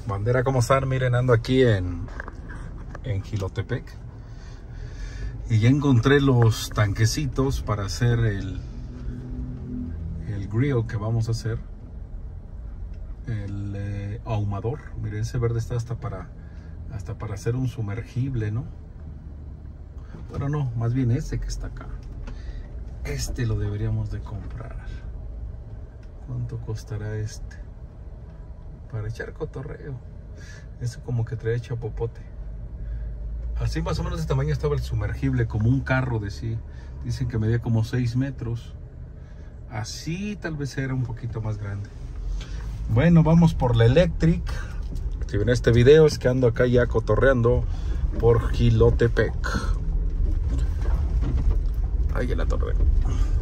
Bandera, ¿cómo están? Miren, ando aquí en Jilotepec y ya encontré los tanquecitos para hacer el grill que vamos a hacer, el ahumador. Miren, ese verde está hasta para hacer un sumergible, ¿no? Pero no, más bien ese que está acá. Este lo deberíamos de comprar. ¿Cuánto costará este? Para echar cotorreo. Eso como que trae chapopote. Así más o menos de tamaño estaba el sumergible, como un carro de sí. Dicen que medía como 6 metros. Así tal vez era un poquito más grande. Bueno, vamos por la Electric. Si ven este video es que ando acá ya cotorreando por Jilotepec. Ahí en la torre.